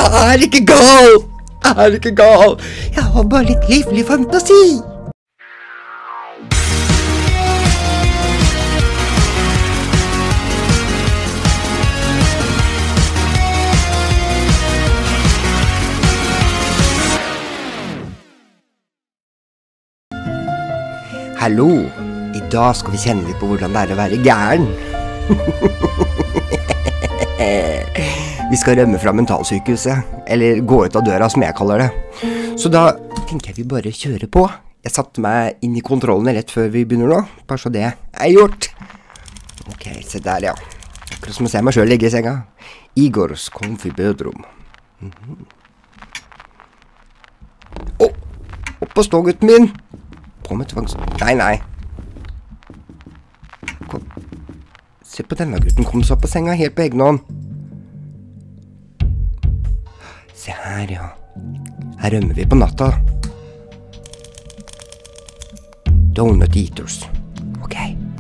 Jeg er ikke gal! Jeg er ikke gal! Jeg har bare litt livlig fantasi! Hallo, i dag skal vi kjenne litt på hvordan det er å være gæren. Vi skal rømme fra mentalsykehuset, eller gå ut av døra som jeg kaller det. Så da tenker jeg vi bare kjører på. Jeg satte meg inn i kontrollene rett før vi begynner nå, bare så det er gjort. Ok, se der ja. Akkurat som å se meg selv ligge i senga. Igors komfibødrom. Opp og stå, gutten min! På med tvangs... Nei. Kom. Se på denne gutten, kom så opp på senga helt på egen hånd. Se her, ja. Her rømmer vi på natta. Donut eaters. Ok.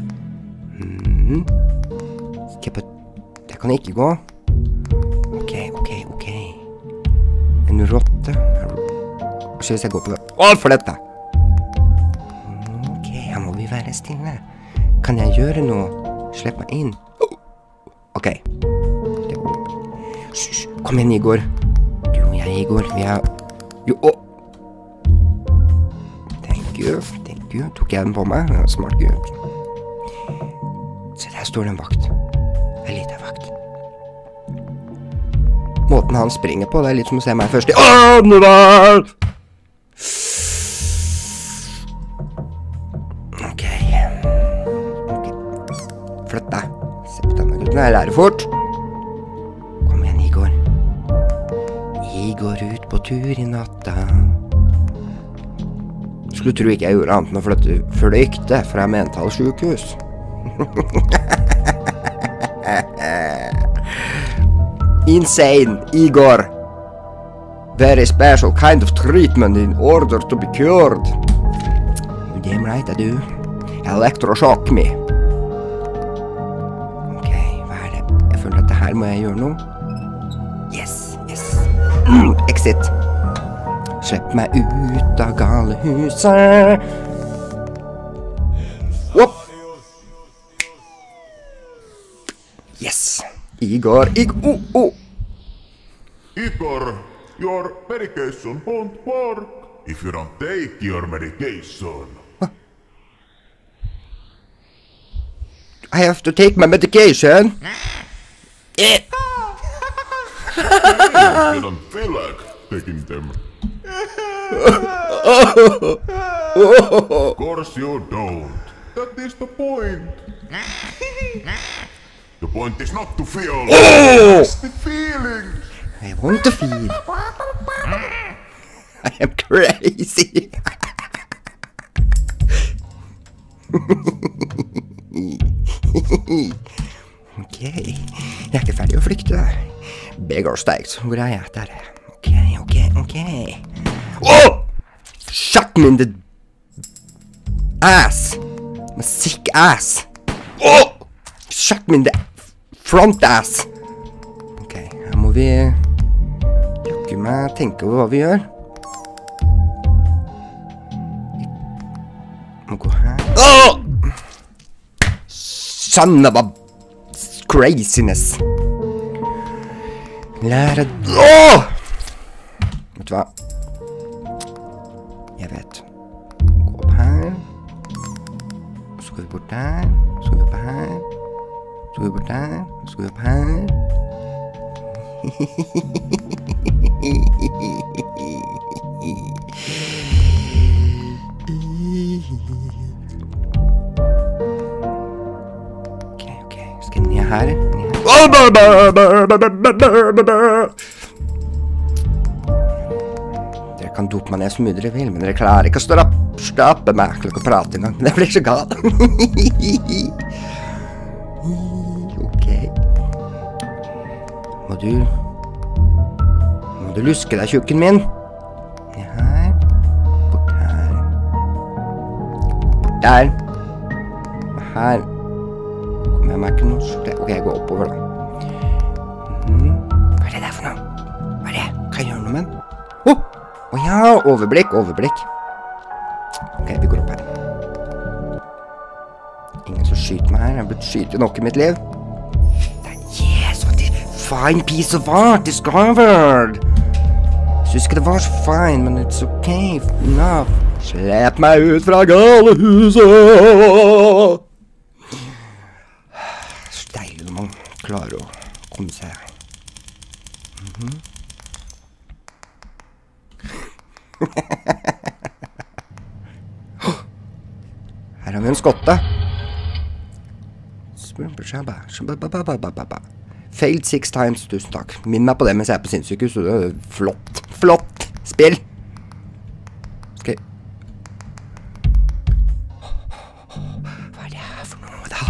Se på... Det kan ikke gå. Ok. En rotte. Så hvis jeg går på det... for dette! Være stille. Kan jeg gjøre noe? Slipp meg inn. Ok. Kom igjen, Igor. Du og jeg, Igor, vi er... Thank you. Tok jeg den på meg? Smart gutt. Se, der står det en vakt. En liten vakt. Måten han springer på, det er litt som å se meg først i... Flytt deg. Se på denne gutten, jeg lærer fort. Kom igjen, Igor. Igor ut på tur i natta. Skulle tro ikke jeg gjorde annet enn å flykte fra mentalsykehus. Insane, Igor. Very special kind of treatment in order to be cured. Damn right, I do. Electroshock me. Her må jeg gjøre noe. Yes. Exit. Slipp meg ut av galehuset. Whoop. Yes. Igor. Igor, your medication won't work if you don't take your medication. What? I have to take my medication? You don't feel like taking them. Of course you don't. That is the point. The point is not to feel. It's the feeling. I want to feel. I am crazy. Ok, jeg er ikke ferdig å flykte. Beggar Stags, hvor er jeg? Der. Ok. Shut me in the ass. My sick ass. Shut me in the front ass. Ok, her må vi jakke meg tenke over hva vi gjør. Må gå her. Son of a craziness. Lære... Vet du hva? Jeg vet. Gå opp her. Så går vi bort der. Så går vi opp her. Så går vi bort der. Så går vi opp her. Ok. Skal jeg ned her? Dere kan dope meg ned så mye dere vil, men dere klarer ikke å stoppe meg til å prate engang. Det blir så galt. Ok. Må du luske deg, tjukken min? Her. Bort her. Bort der. Her. Kommer jeg meg ikke noe? Ok, jeg går oppover da. Hva er det der for noe? Hva er det? Åja, overblikk. Ok, vi går opp her. Ingen som skyter meg her. Jeg har blitt skytet nok i mitt liv. Yes, what a fine piece of art discovered. Jeg synes ikke det var så fine, men it's okay enough. Slipp meg ut fra galehuset! Så deilig når man klarer å komme seg. Her har vi en skotte. Failed 6 times, tusen takk. Minn meg på det mens jeg på sinnssykehus, så det er flott spill. Ok. Hva er det her for noe da?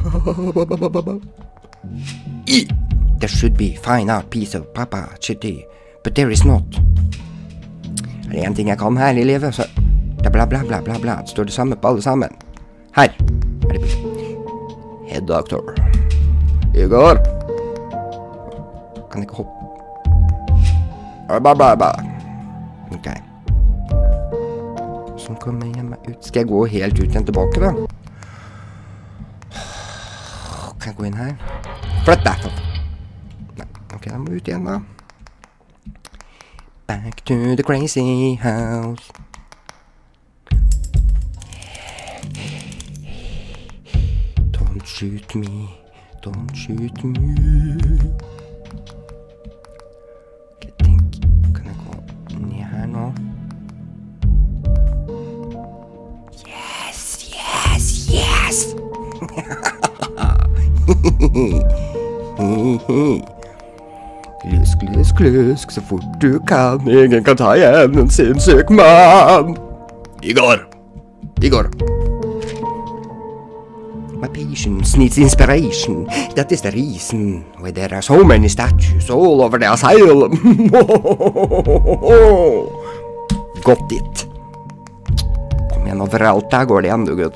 There should be fine art piece of papa chitty, but there is not. Er det en ting jeg kan her i livet, så det er bla bla bla bla bla. Det står det samme på alle sammen. Her er det bil. Head doctor. Igor. Kan ikke hoppe. Ok. Sånn kommer jeg meg ut. Skal jeg gå helt ut igjen tilbake da? Kan jeg gå inn her? Flytt deg! Nei, ok, da må vi ut igjen da. Back to the crazy house. Don't shoot me. Don't shoot me. Ok, tenk. Kan jeg gå ned her nå? Yes! Klusk, så fort du kan. Ingen kan ta igjen en sinnssyk mann. Igor. My patience needs inspiration. That is the reason why there are so many statues all over the asylum. Got it. Kom igjen, overalt der går det igjen, du gutt.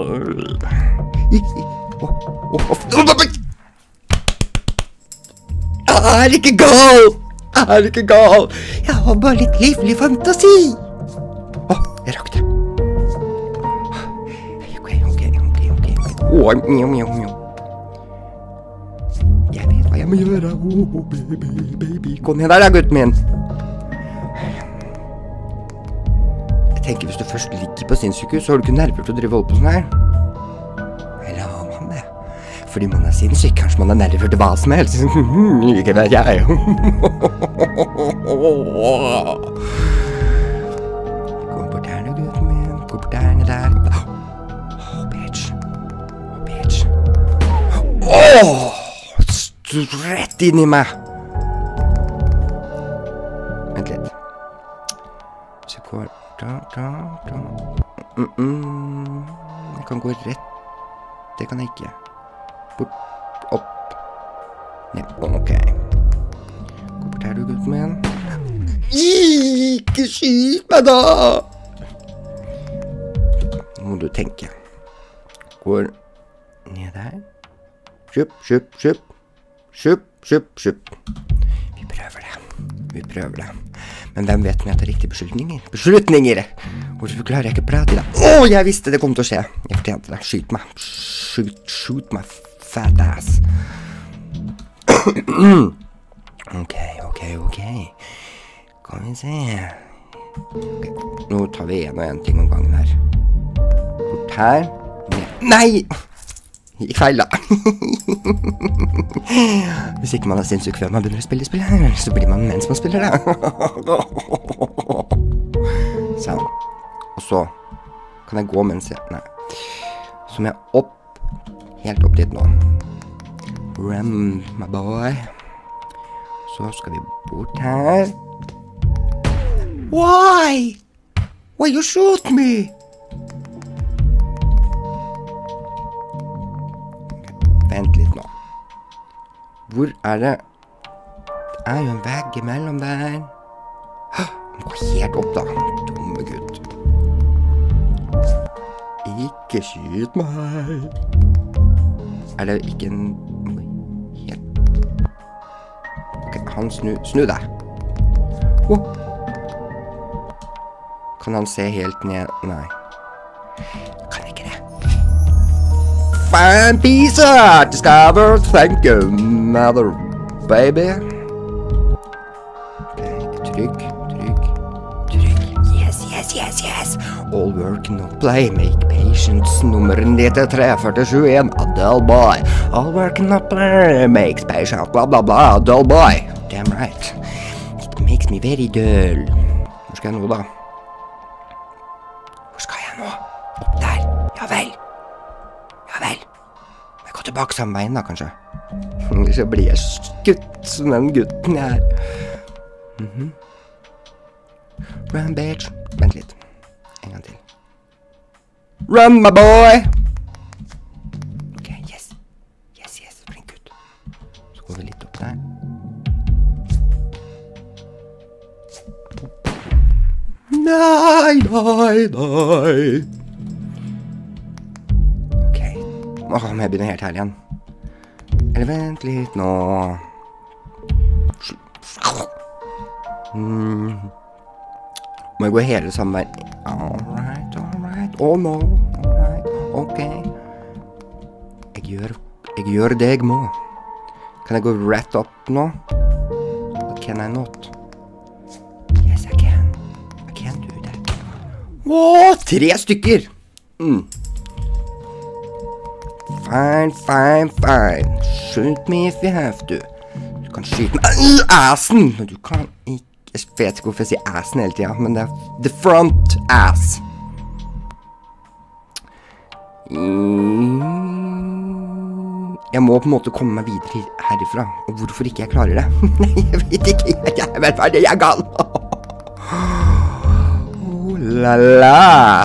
Jeg er ikke gal. Jeg har bare litt livlig fantasi. Jeg rakk det. Ok. Jeg vet hva jeg må gjøre. Baby. Kom ned der, gutten min. Jeg tenker, hvis du først ligger på sinnssykehus, så har du ikke nerver til å drive holde på sånn her. Eller har man det? Fordi man er sinnssyk, kanskje man er nerver til hva som helst. Ikke vet jeg. Gå bort her nå, gutten min. Gå bort der, ned der. Bitch. Rett inn i meg. Vent litt. Så går da. Jeg kan gå rett. Det kan jeg ikke. Bort, opp. Ned, ok. Gå bort her du, gutten min. Ikke skyt meg da! Nå må du tenke. Går ned der. Sjupp. Vi prøver det. Men hvem vet om jeg tar riktige beslutninger? Hvorfor klarer jeg ikke å prate i dag? Jeg visste det kom til å skje. Jeg fortjente det. Skyt meg. Shoot meg, fat ass. Ok. Kan vi se. Ok, nå tar vi en ting om gangen her. Bort her. Nei! Gikk feil da. Hvis ikke man er sinnssyk før man begynner å spille spill her, så blir man mens man spiller det. Sånn. Og så kan jeg gå mens jeg... Nei. Så må jeg opp. Helt opp dit nå. Run, my boy. Så skal vi bort her. Why? Why you shoot me? Vent litt nå. Hvor er det? Det er jo en vegg imellom der. Gå helt opp da, dumme gutt. Ikke skyt meg. Er det ikke en... Helt... Ok, han snu deg. Kan han se helt ned? Nei. Kan ikke det. Fine piece art discovered. Thank you, mother baby. Trygg. Yes. All work, no play. Make patience. Nummeren ditt 3471. Adele boy. All work, no play. Makes patience. Bla, bla, bla. Adele boy. Damn right. It makes me very dull. Hvor skal jeg nå, da? Hvor skal jeg nå? Opp der. Ja vel. Jeg går tilbake samme veien, da, kanskje. Så blir jeg skutt som den gutten jeg er. Run, bitch. Vent litt. En gang til. Run, my boy! Ok, yes. Flink gutt. Så går vi litt opp der. Nei. Ok. Må jeg begynne helt her igjen. Eller vent litt nå. Må jeg gå hele samme vei? Alright. Oh no. Alright. Ok. Jeg gjør det jeg må. Kan jeg gå rett opp nå? What can I not? Yes, I can. I can do that. Åh, 3 stykker! Fine. Shoot me if you have to. Du kan skyte meg i assen, men du kan ikke. Jeg vet ikke hvorfor jeg sier assen hele tiden, men det er the front ass. Jeg må på en måte komme meg videre herifra, og hvorfor ikke jeg klarer det? Nei, jeg vet ikke, jeg vet hva det er gal. Oh la la.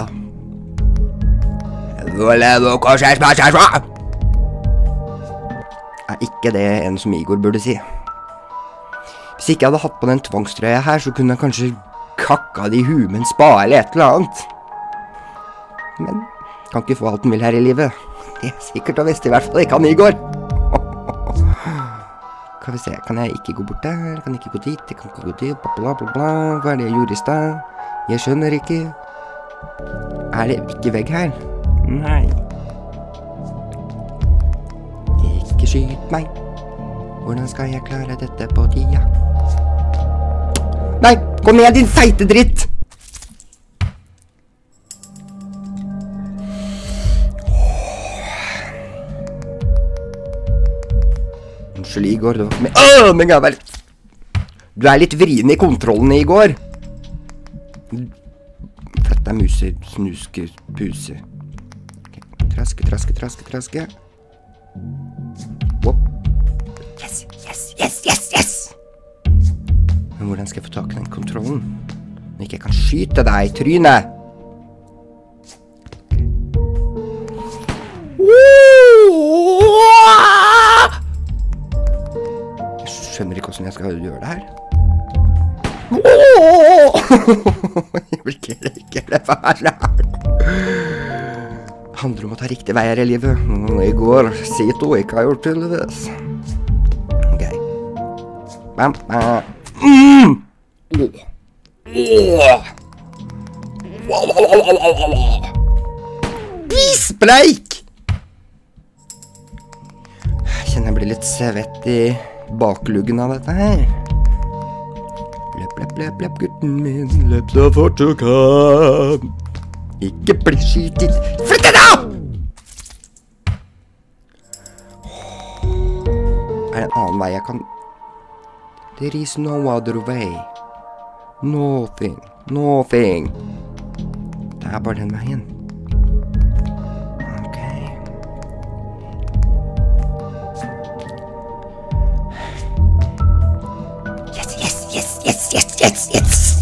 Er ikke det en som Igor burde si? Hvis ikke jeg hadde hatt på den tvangstrøya her, så kunne jeg kanskje kakka det i huet med en spade eller et eller annet. Men kan ikke få alt den vil her i livet. Det er sikkert og visst, i hvert fall ikke han Igor. Kan vi se, kan jeg ikke gå bort der? Kan jeg ikke gå dit? Jeg kan ikke gå dit, bla bla bla. Hva er det jeg gjorde i sted? Jeg skjønner ikke. Er det ikke vegg her? Nei. Ikke skyt meg. Hvordan skal jeg klare dette på tida? Nei, kom ned din feite dritt! Unnskyld, Igor, det var ikke med. Men jeg vel. Du er litt vrien i kontrollene, Igor. Flytt deg, muse, snuske, puse. Okay. Traske. Whoop. Yes! Men hvordan skal jeg få tak i den kontrollen? Når ikke jeg kan skyte deg i trynet. Jeg skjønner ikke hvordan jeg skal gjøre det her. Jeg blir ikke det verre. Det handler om å ta riktig vei her i livet. I går, Sito ikke har gjort tydeligvis. Ok. Bam. Bispreik! Jeg kjenner jeg blir litt svett i bakluggen av dette her. Løp, gutten min. Løp så fort du kan. Ikke bli skytet. Flytt deg da! Er det en annen vei jeg kan... There is no other way. Nothing. Det er bare den veien. Ok. Yes!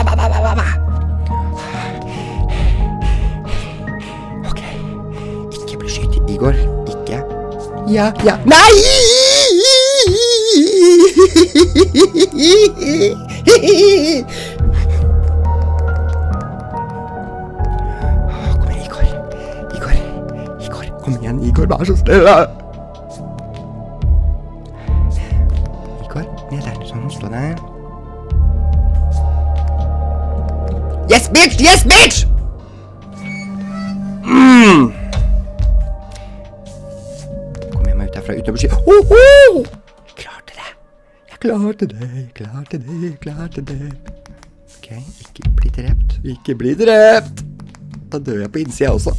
Ok. Ikke bli skytet, Igor. Ikke. Ja. Nei! Kom igjen, Igor. Kom igjen, Igor. Vær så snill. Igor, ned der. Sånn, stå der. Yes, bitch! Yes, bitch! Kom jeg meg ut herfra uten å bli skyt. Klarte det. Jeg klarte det. Ok, ikke bli drept. Da dør jeg på innsida også.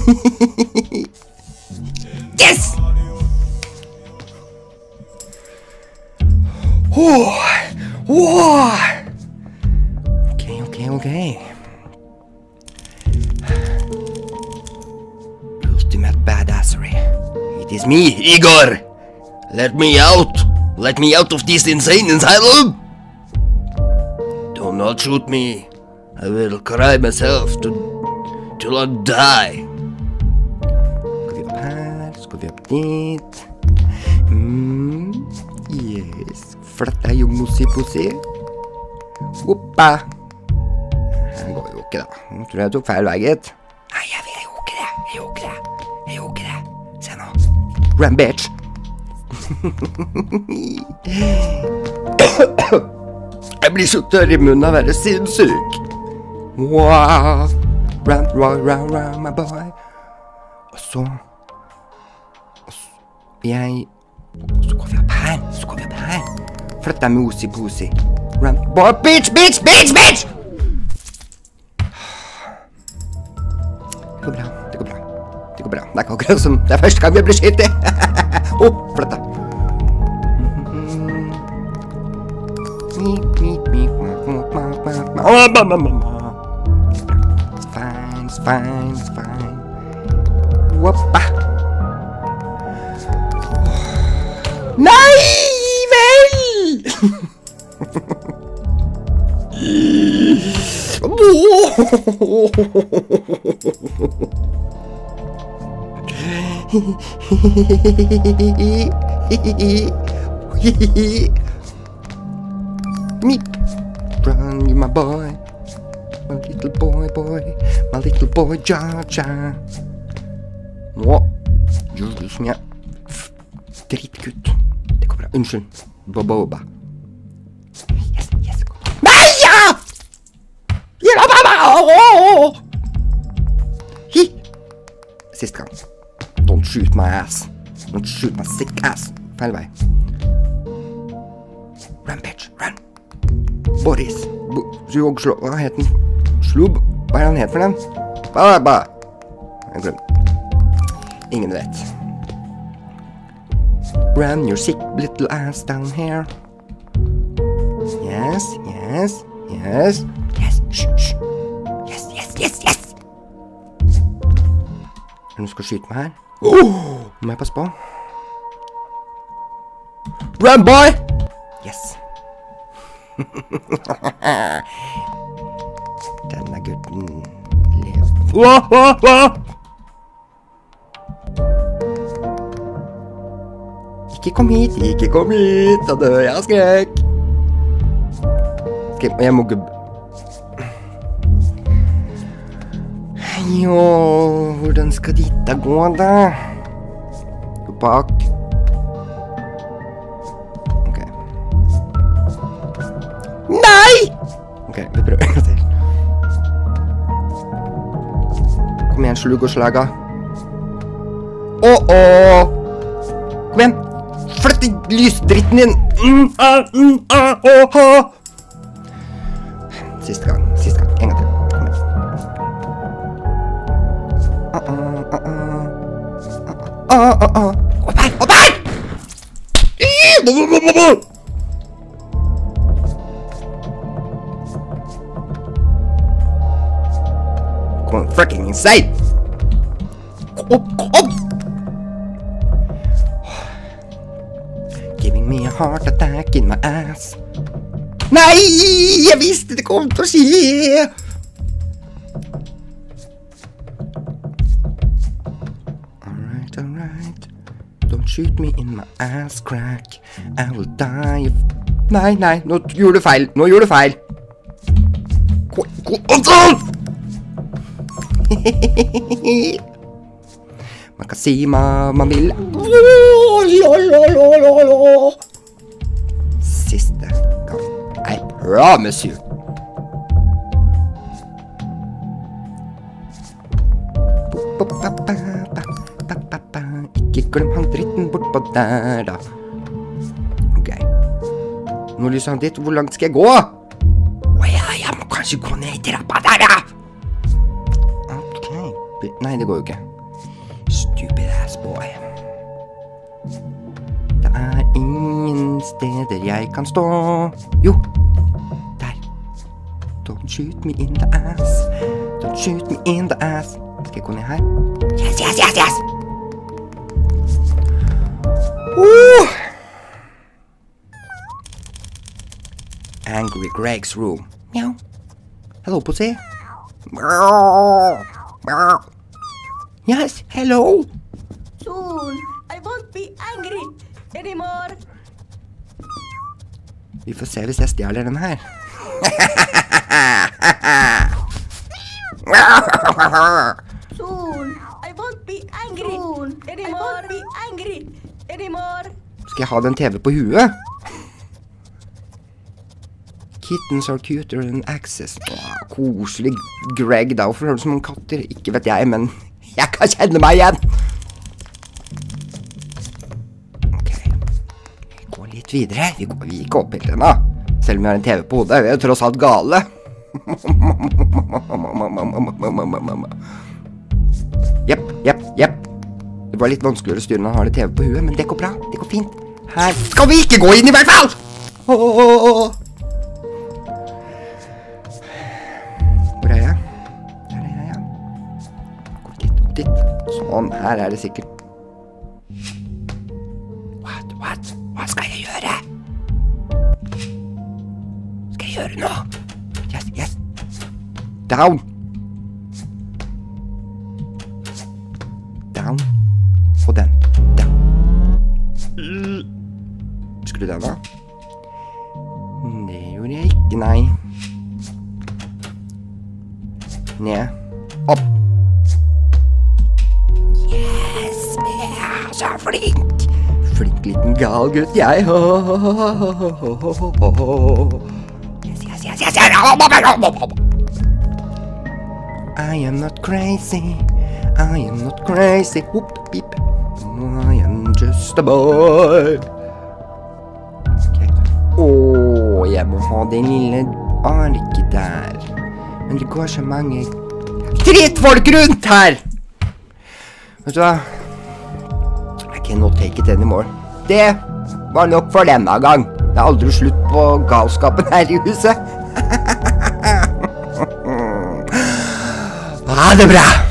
Yes! Ok. Ultimate badassery. It is me, Igor. Let me out of this insane asylum. Do not shoot me. I will cry myself till I die. Skal vi opp her, skal vi opp dit. Yes. Fletta jo mossi-possi. Hoppa. Her går jo ikke da. Nå tror jeg tok feil vei, gitt. Nei, jeg gjør ikke det. Se nå. Run, bitch. Jeg blir så tørr i munnen av å være sinnssyk. Wow. Run, my boy. Og så går vi opp her. Flytt deg med osi-posi. Run, boy, bitch! Det går bra. Det er ikke akkurat som det er første gang vi blir skytt i. Flytt deg. It's fine. Whoppa. Nei, vel! Meep. Run, you my boy. My little boy, ja. Nå gjør du som jeg. Drittgutt. Det går bra. Unnskyld. Boba. Yes, kom. Nei, ja! Sist gang. Don't shoot my ass. Don't shoot my sick ass. Feil vei. Run, bitch, run. Boris. Hva heter den? Slubb? Hva er han het for den? Ba. Jeg glemte. Ingen vet. Run your sick little ass down here. Yes. Shh. Yes. Er det noen som skal skyte meg her? Må jeg passe på? Run, boy! Yes. Denne gutten lever. Ikke kom hit, da dør jeg av skrekk. Jeg må gubbe. Jo, hvordan skal dette gå da? Gå bak. Ok. Nei! Ok, vi prøver en gang til. Kom igjen, slug og slaga. Kom igjen. Flytt lysdritten din. Siste gang. En gang til. Kom igjen. Opp her! Come on, fucking inside! Opp! Giving me a heart attack in my ass. Nei! Jeg visste det kom til å skje! Alright. Don't shoot me in my ass crack. I will die if... Nei, nå gjorde du feil. Man kan si hva man vil. Siste gang. I promise you. den bortpå der, da. Ok. Nå lyser han dit. Hvor langt skal jeg gå? Åja, jeg må kanskje gå ned I trappa der, da! Ok. Nei, det går jo ikke. Stupid ass boy. Det ingen steder jeg kan stå. Jo! Der. Don't shoot me in the ass. Don't shoot me in the ass. Skal jeg gå ned her? Yes, yes, yes, yes! Angry Greg's room. Meow. Hello, pussy. Meow. Meow. Yes, hello. Soon, I won't be angry anymore. Vi får se hvis jeg stjeler den her. Soon, I won't be angry anymore. I won't be angry anymore. Skal jeg ha den TV på huet? Kittens are cuter than axes. Åh, koselig Greg da. Hvorfor hører du som noen katter? Ikke vet jeg, men jeg kan kjenne meg igjen. Ok. Vi går litt videre. Vi går ikke opp helt ennå. Selv om vi har en TV på hodet. Vi er jo tross alt gale. Jepp, jepp, jepp. Det var litt vanskeligere å styre når han har det TV på huet, men det går bra. Det går fint. Her skal vi ikke gå inn I hvert fall! Hvor er jeg? Der er jeg, ja. Gå dit, gå dit. Sånn, her er det sikkert. What? Hva skal jeg gjøre? Skal jeg gjøre nå? Yes. Down. Down. Og den. Down. Skru den da. Det gjorde jeg ikke, nei. Ned. Opp. Yes, jeg er så flink. Flink liten gal gutt, jeg. Yes. I am not crazy. Whoop, beep. I am just a boy. Okay. Jeg må ha den lille arket der. Men det går så mange drittfolk rundt her! Vet du hva? I cannot take it anymore. Det var nok for denne gang. Det er aldri slutt på galskapen her I huset. Ha det bra!